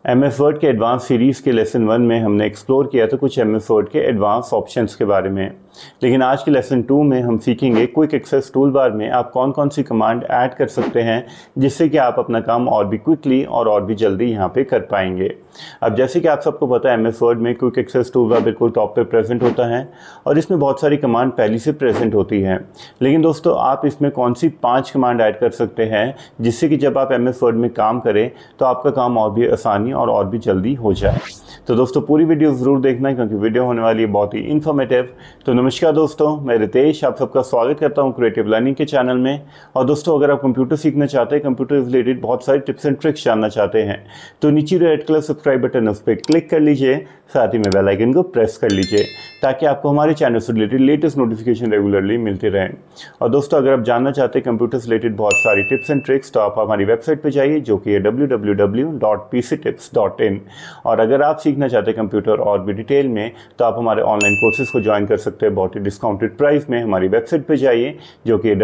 MS Word के advance series के lesson 1 में हमने एक्सप्लोर किया था कुछ MS वर्ड के एडवांस ऑप्शंस के बारे में। लेकिन आज के लेसन 2 में हम सीखेंगे क्विक एक्सेस टूल बार में आप कौन कौन सी कमांड ऐड कर सकते हैं जिससे कि आप अपना काम और भी क्विकली और भी जल्दी यहाँ पे कर पाएंगे। अब जैसे कि आप सबको पता है MS वर्ड में क्विक एक्सेस टूल बार बिल्कुल टॉप पे प्रेजेंट होता है और इसमें बहुत सारी कमांड पहले से प्रेजेंट होती हैं। लेकिन दोस्तों आप इसमें कौन सी 5 कमांड ऐड कर सकते हैं जिससे कि जब आप MS वर्ड में काम करें तो आपका काम और भी आसानी और भी जल्दी हो जाए। तो दोस्तों पूरी वीडियो ज़रूर देखना है क्योंकि वीडियो होने वाली है बहुत ही इन्फॉर्मेटिव। तो नमस्कार दोस्तों, मैं रितेश आप सबका स्वागत करता हूं क्रिएटिव लर्निंग के चैनल में। और दोस्तों अगर आप कंप्यूटर सीखना चाहते हैं, कंप्यूटर रिलेटेड बहुत सारी टिप्स एंड ट्रिक्स जानना चाहते हैं तो नीचे रेड कलर सब्सक्राइब बटन उस पर क्लिक कर लीजिए, साथ ही में बेल आइकन को प्रेस कर लीजिए ताकि आपको हमारे चैनल से रिलेटेड लेटेस्ट नोटिफिकेशन रेगुलरली मिलते रहें। और दोस्तों अगर आप जानना चाहते हैं कंप्यूटर से रिलेटेड बहुत सारी टिप्स एंड ट्रिक्स तो आप हमारी वेबसाइट पर जाइए जो कि है www.pctips.in। और अगर आप सीखना चाहते हैं कंप्यूटर और भी डिटेल में तो आप हमारे ऑनलाइन कोर्सेज को ज्वाइन कर सकते हैं बहुत ही डिस्काउंटेड प्राइस में। हमारी वेबसाइट पे जाइए जो कि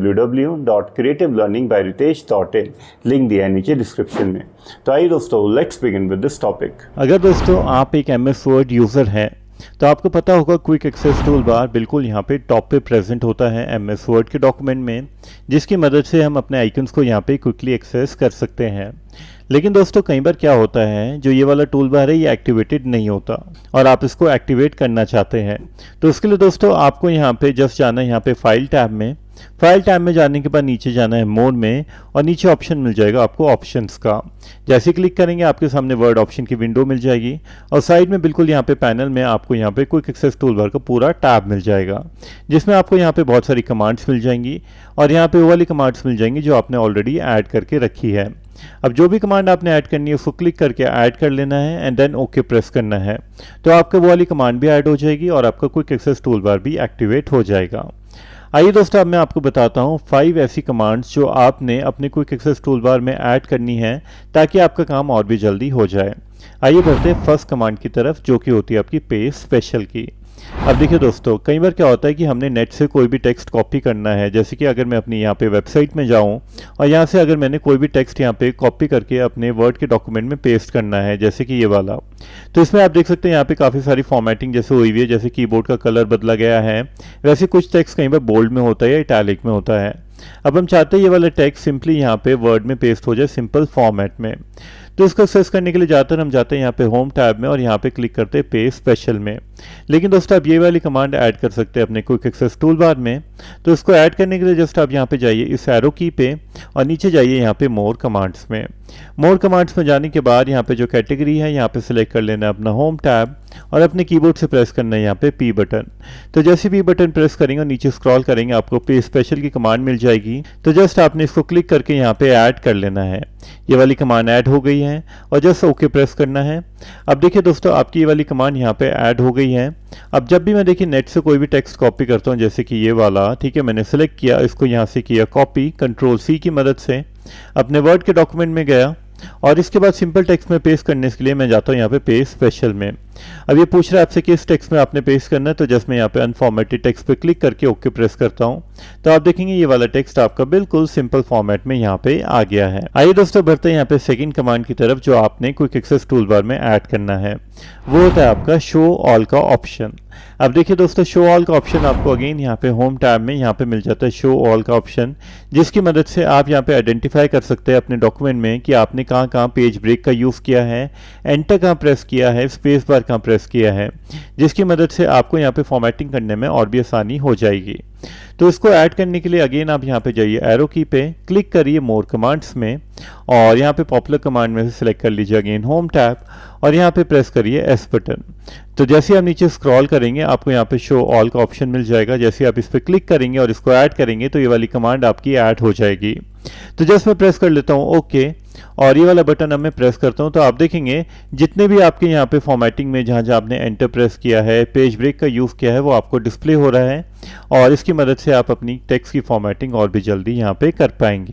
www.creativelearningbyRitesh.in, लिंक दिया है नीचे डिस्क्रिप्शन में। तो आइए दोस्तों let's begin with this topic. अगर दोस्तों आप एक MS वर्ड यूज़र हैं तो आपको पता होगा क्विक एक्सेस टूल बार बिल्कुल यहाँ पे टॉप पे प्रेजेंट होता है MS वर्ड के डॉक्यूमेंट में, जिसकी मदद से हम अपने आइकन्स को यहाँ पे क्विकली एक्सेस कर सकते हैं। लेकिन दोस्तों कई बार क्या होता है, जो ये वाला टूल बार है ये एक्टिवेटेड नहीं होता और आप इसको एक्टिवेट करना चाहते हैं। तो उसके लिए दोस्तों आपको यहाँ पे जस्ट जाना है यहाँ पे फाइल टैब में। फाइल टैब में जाने के बाद नीचे जाना है मोड में और नीचे ऑप्शन मिल जाएगा आपको ऑप्शंस का। जैसे क्लिक करेंगे आपके सामने वर्ड ऑप्शन की विंडो मिल जाएगी और साइड में बिल्कुल यहाँ पे पैनल में आपको यहाँ पे क्विक एक्सेस टूल बार का पूरा टैब मिल जाएगा, जिसमें आपको यहाँ पे बहुत सारी कमांड्स मिल जाएंगी और यहाँ पे वो वाली कमांड्स मिल जाएंगी जो आपने ऑलरेडी ऐड करके रखी है। अब जो भी कमांड आपने ऐड करनी है उसको क्लिक करके ऐड कर लेना है एंड देन ओके प्रेस करना है, तो आपका वो वाली कमांड भी ऐड हो जाएगी और आपका क्विक एक्सेस टूल बार भी एक्टिवेट हो जाएगा। आइए दोस्तों अब मैं आपको बताता हूँ 5 ऐसी कमांड्स जो आपने अपने क्विक एक्सेस टूल बार में ऐड करनी है ताकि आपका काम और भी जल्दी हो जाए। आइए बढ़ते हैं फर्स्ट कमांड की तरफ जो कि होती है आपकी पेज स्पेशल की। अब देखिए दोस्तों कई बार क्या होता है कि हमने नेट से कोई भी टेक्स्ट कॉपी करना है, जैसे कि अगर मैं अपनी यहाँ पे वेबसाइट में जाऊँ और यहाँ से अगर मैंने कोई भी टेक्स्ट यहाँ पे कॉपी करके अपने वर्ड के डॉक्यूमेंट में पेस्ट करना है, जैसे कि ये वाला, तो इसमें आप देख सकते हैं यहाँ पे काफ़ी सारी फॉर्मेटिंग जैसे हुई हुई है, जैसे कीबोर्ड का कलर बदला गया है। वैसे कुछ टेक्स्ट कहीं पर बोल्ड में होता है या इटैलिक में होता है। अब हम चाहते हैं ये वाला टेक्स्ट सिंपली यहाँ पे वर्ड में पेस्ट हो जाए सिंपल फॉर्मेट में। तो इसको एक्सेस करने के लिए ज़्यादातर हम जाते हैं यहाँ पे होम टैब में और यहाँ पे क्लिक करते हैं पेज स्पेशल में। लेकिन दोस्तों आप ये वाली कमांड ऐड कर सकते हैं अपने क्विक एक्सेस टूल बार में। तो इसको ऐड करने के लिए जस्ट आप यहाँ पे जाइए इस एरो की पे और नीचे जाइए यहाँ पे मोर कमांड्स में। मोर कमांड्स में जाने के बाद यहाँ पे जो कैटेगरी है यहाँ पे सिलेक्ट कर लेना है अपना होम टैब और अपने कीबोर्ड से प्रेस करना है यहाँ पे P बटन। तो जैसे P बटन प्रेस करेंगे और नीचे स्क्रॉल करेंगे आपको पेज स्पेशल की कमांड मिल जाएगी। तो जस्ट आपने इसको क्लिक करके यहाँ पे ऐड कर लेना है। ये वाली कमांड ऐड हो गई है और जस्ट ओके प्रेस करना है। अब देखिए दोस्तों आपकी ये वाली कमांड यहाँ पे ऐड हो गई है। अब जब भी मैं देखिए नेट से कोई भी टेक्स्ट कॉपी करता हूँ, जैसे कि ये वाला, ठीक है, मैंने सेलेक्ट किया, इसको यहाँ से किया कॉपी, Ctrl+C की मदद से अपने वर्ड के डॉक्यूमेंट में गया और इसके बाद सिंपल टेक्स्ट में पेस्ट करने के लिए मैं जाता हूँ यहाँ पे पेज स्पेशल में। अब ये पूछ रहा है आपसे किस टेक्स्ट में आपने पेस्ट करना है, तो जस्ट मैं यहाँ पे अनफॉर्मेटेड टेक्स्ट पे क्लिक करके ओके प्रेस करता हूँ। तो आप देखेंगे ये वाला टेक्स्ट आपका बिल्कुल सिंपल फॉर्मेट में यहाँ पे आ गया है। आइए दोस्तों बढ़ते हैं यहाँ पे सेकंड कमांड की तरफ जो आपने क्विक एक्सेस टूल बार में ऐड करना है। वो होता है आपका शो ऑल का ऑप्शन। अब देखिए दोस्तों शो ऑल का ऑप्शन आपको अगेन यहाँ पे होम टैब में यहाँ पे मिल जाता है शो ऑल का ऑप्शन, जिसकी मदद से आप यहाँ पे आइडेंटिफाई कर सकते हैं अपने डॉक्यूमेंट में कि आपने कहाँ कहाँ पेज ब्रेक का यूज़ किया है, एंटर कहाँ प्रेस किया है, स्पेस बार कहाँ प्रेस किया है, जिसकी मदद से आपको यहाँ पे फॉर्मेटिंग करने में और भी आसानी हो जाएगी। तो इसको ऐड करने के लिए अगेन आप यहाँ पे जाइए एरो की पे, क्लिक करिए मोर कमांड्स में और यहाँ पे पॉपुलर कमांड में से सिलेक्ट कर लीजिए अगेन होम टैब और यहाँ पे प्रेस करिए S बटन। तो जैसे आप नीचे स्क्रॉल करेंगे आपको यहाँ पे शो ऑल का ऑप्शन मिल जाएगा। जैसे आप इस पर क्लिक करेंगे और इसको ऐड करेंगे तो ये वाली कमांड आपकी ऐड हो जाएगी। तो जस्ट मैं प्रेस कर लेता हूँ ओके और ये वाला बटन अब मैं प्रेस करता हूँ। तो आप देखेंगे जितने भी आपके यहाँ पे फॉर्मेटिंग में जहाँ जहाँ आपने एंटर प्रेस किया है, पेज ब्रेक का यूज़ किया है, वो आपको डिस्प्ले हो रहा है और इसकी मदद से आप अपनी टेक्स्ट की फॉर्मेटिंग और भी जल्दी यहाँ पे कर पाएंगे।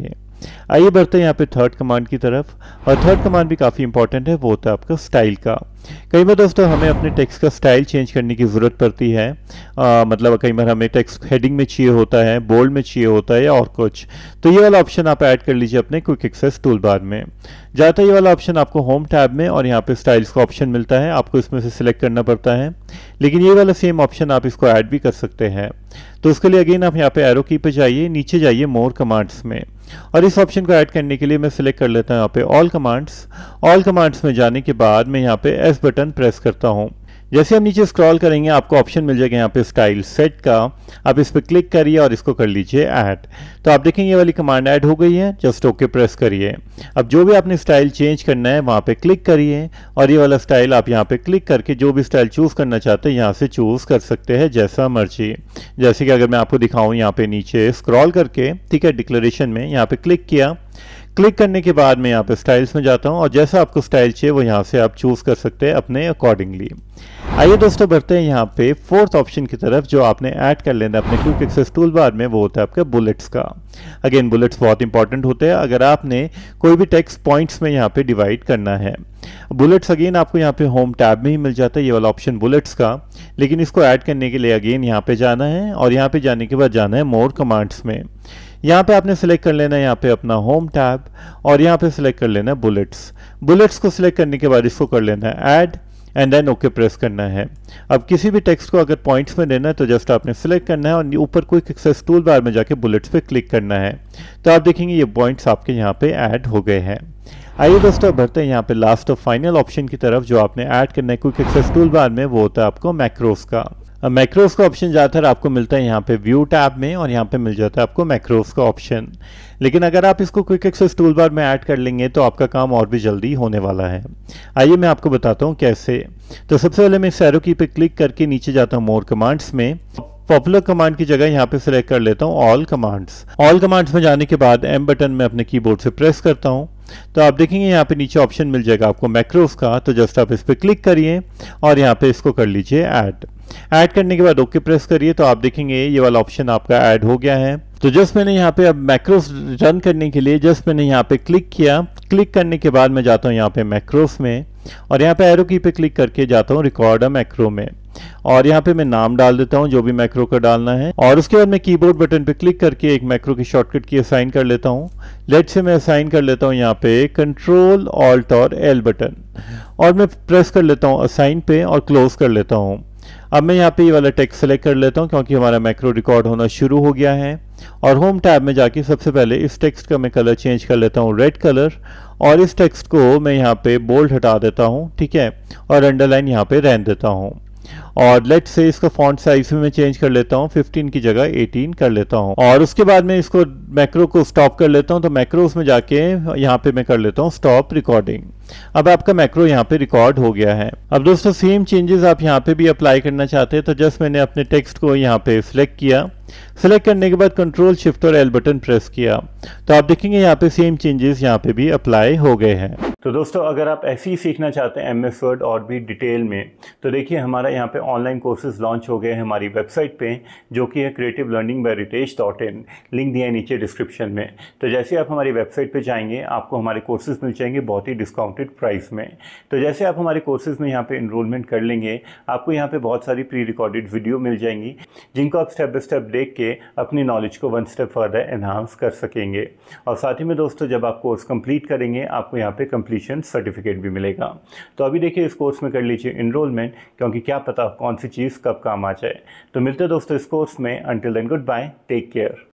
आइए बढ़ते हैं यहाँ पे थर्ड कमांड की तरफ, और थर्ड कमांड भी काफ़ी इंपॉर्टेंट है, वो होता है आपका स्टाइल का। कई बार दोस्तों हमें अपने टेक्स्ट का स्टाइल चेंज करने की ज़रूरत पड़ती है। मतलब कई बार हमें टेक्स्ट हेडिंग में चाहिए होता है, बोल्ड में चाहिए होता है या और कुछ, तो ये वाला ऑप्शन आप ऐड कर लीजिए अपने क्विक एक्सेस टूल बार में। जाता ये वाला ऑप्शन आपको होम टैब में, और यहाँ पे स्टाइल्स का ऑप्शन मिलता है, आपको इसमें से सिलेक्ट करना पड़ता है, लेकिन ये वाला सेम ऑप्शन आप इसको ऐड भी कर सकते हैं। तो उसके लिए अगेन आप यहाँ पे एरो की पे जाइए, नीचे जाइए मोर कमांड्स में, और इस ऑप्शन को ऐड करने के लिए मैं सिलेक्ट कर लेता हूँ यहाँ पे ऑल कमांड्स। ऑल कमांड्स में जाने के बाद मैं यहाँ पे एस बटन प्रेस करता हूँ। जैसे हम नीचे स्क्रॉल करेंगे आपको ऑप्शन मिल जाएगा यहाँ पे स्टाइल सेट का, आप इस पर क्लिक करिए और इसको कर लीजिए ऐड। तो आप देखेंगे ये वाली कमांड ऐड हो गई है, जस्ट ओके प्रेस करिए। अब जो भी आपने स्टाइल चेंज करना है वहाँ पे क्लिक करिए, और ये वाला स्टाइल आप यहाँ पे क्लिक करके जो भी स्टाइल चूज़ करना चाहते हैं यहाँ से चूज़ कर सकते हैं जैसा मर्जी। जैसे कि अगर मैं आपको दिखाऊँ यहाँ पे नीचे स्क्रॉल करके, ठीक है, डिक्लेरेशन में यहाँ पे क्लिक किया, क्लिक करने के बाद मैं यहाँ पे स्टाइल्स में जाता हूँ, और जैसा आपको स्टाइल चाहिए वो यहाँ से आप चूज़ कर सकते हैं अपने अकॉर्डिंगली। आइए दोस्तों बढ़ते हैं यहाँ पे फोर्थ ऑप्शन की तरफ, जो आपने ऐड कर लेना अपने क्विक एक्सेस टूल बार में, वो होता है आपका बुलेट्स का। अगेन बुलेट्स बहुत इंपॉर्टेंट होते हैं अगर आपने कोई भी टेक्स्ट पॉइंट्स में यहाँ पे डिवाइड करना है। बुलेट्स अगेन आपको यहाँ पे होम टैब में ही मिल जाता है ये वाला ऑप्शन बुलेट्स का, लेकिन इसको ऐड करने के लिए अगेन यहाँ पे जाना है, और यहाँ पे जाने के बाद जाना है मोर कमांड्स में। यहाँ पे आपने सेलेक्ट कर लेना है यहाँ पे अपना होम टैब, और यहाँ पे सेलेक्ट कर लेना है बुलेट्स। बुलेट्स को सिलेक्ट करने के बाद इसको कर लेना है add, and then okay press करना है। अब किसी भी टेक्स्ट को अगर पॉइंट्स में देना है तो जस्ट आपने सेलेक्ट करना है, और ऊपर क्विक एक्सेस टूल बार में जाके बुलेट्स पे क्लिक करना है। तो आप देखेंगे ये पॉइंट्स आपके यहाँ पे ऐड हो गए हैं। आइए दोस्तों बढ़ते हैं यहाँ पे लास्ट और फाइनल ऑप्शन की तरफ, जो आपने ऐड करना है क्विक एक्सेस टूल बार में, वो होता है आपको मैक्रोस का। मैक्रोस का ऑप्शन ज़्यादातर आपको मिलता है यहाँ पे व्यू टैब में, और यहाँ पे मिल जाता है आपको मैक्रोस का ऑप्शन। लेकिन अगर आप इसको क्विक एक्सेस टूल बार में ऐड कर लेंगे तो आपका काम और भी जल्दी होने वाला है। आइए मैं आपको बताता हूँ कैसे। तो सबसे पहले मैं इस एरो की पे क्लिक करके नीचे जाता हूँ मोर कमांड्स में। पॉपुलर कमांड की जगह यहाँ पे सिलेक्ट कर लेता हूँ ऑल कमांड्स। ऑल कमांड्स में जाने के बाद एम बटन में अपने कीबोर्ड से प्रेस करता हूँ, तो आप देखेंगे यहाँ पे नीचे ऑप्शन मिल जाएगा आपको मैक्रोस का। तो जस्ट आप इस पर क्लिक करिए और यहाँ पे इसको कर लीजिए ऐड। ऐड करने के बाद ओके प्रेस करिए, तो आप देखेंगे ये वाला ऑप्शन आपका ऐड हो गया है। तो जस्ट मैंने यहाँ पे अब मैक्रोस रन करने के लिए जस्ट मैंने यहाँ पे क्लिक किया। क्लिक करने के बाद मैं जाता हूँ यहाँ पे मैक्रोस में, और यहाँ पे एरो की पे क्लिक करके जाता हूँ रिकॉर्ड अ मैक्रो में, और यहाँ पे मैं नाम डाल देता हूँ जो भी मैक्रो का डालना है, और उसके बाद मैं कीबोर्ड बटन पे क्लिक करके एक मैक्रो की शॉर्टकट की असाइन कर लेता हूँ। लेट से मैं असाइन कर लेता हूँ यहाँ पे कंट्रोल ऑल्ट और एल बटन, और मैं प्रेस कर लेता हूँ असाइन पे और क्लोज कर लेता हूँ। अब मैं यहाँ पे ये वाला टेक्स्ट सेलेक्ट कर लेता हूँ क्योंकि हमारा मैक्रो रिकॉर्ड होना शुरू हो गया है, और होम टैब में जाके सबसे पहले इस टेक्स्ट का मैं कलर चेंज कर लेता हूँ रेड कलर, और इस टेक्स्ट को मैं यहाँ पे बोल्ड हटा देता हूँ, ठीक है, और अंडरलाइन यहाँ पे रहने देता हूँ। और लेट से इसका फॉन्ट साइज में मैं चेंज कर लेता हूँ, 15 की जगह 18 कर लेता हूँ, और उसके बाद मैं इसको मैक्रो को स्टॉप कर लेता हूँ। तो मैक्रोस में जाके यहाँ पे मैं कर लेता हूँ स्टॉप रिकॉर्डिंग। अब आपका मैक्रो यहाँ पे रिकॉर्ड हो गया है। अब दोस्तों सेम चेंजेस आप यहाँ पे भी अप्लाई करना चाहते हैं, तो जस्ट मैंने अपने टेक्स्ट को यहाँ पे सिलेक्ट किया। सिलेक्ट करने के बाद कंट्रोल शिफ्ट और एल बटन प्रेस किया, तो आप देखेंगे यहाँ पे सेम चेंजेस यहाँ पे भी अप्लाई हो गए हैं। तो दोस्तों अगर आप ऐसे ही सीखना चाहते हैं एमएस वर्ड और भी डिटेल में, तो देखिए हमारा यहाँ पे ऑनलाइन कोर्सेज लॉन्च हो गए हैं हमारी वेबसाइट पे, जो कि है creativelearningbyritesh.in। लिंक दिया है नीचे डिस्क्रिप्शन में। तो जैसे आप हमारी वेबसाइट पे जाएंगे आपको हमारे कोर्सेज मिल जाएंगे बहुत ही डिस्काउंटेड प्राइस में। तो जैसे आप हमारे कोर्सेज में यहाँ पे इनरोलमेंट कर लेंगे, आपको यहाँ पे बहुत सारी प्री रिकॉर्डेड वीडियो मिल जाएंगी, जिनको आप स्टेप बाय स्टेप देख के अपनी नॉलेज को वन स्टेप फर्दर एनहांस कर सकेंगे। और साथ ही में दोस्तों जब आप कोर्स कंप्लीट करेंगे आपको यहाँ पे कंप्लीशन सर्टिफिकेट भी मिलेगा। तो अभी देखिए इस कोर्स में कर लीजिए इनरोलमेंट, क्योंकि क्या पता कौन सी चीज़ कब काम आ जाए। तो मिलते हैं दोस्तों इस कोर्स में। Until then goodbye, take care.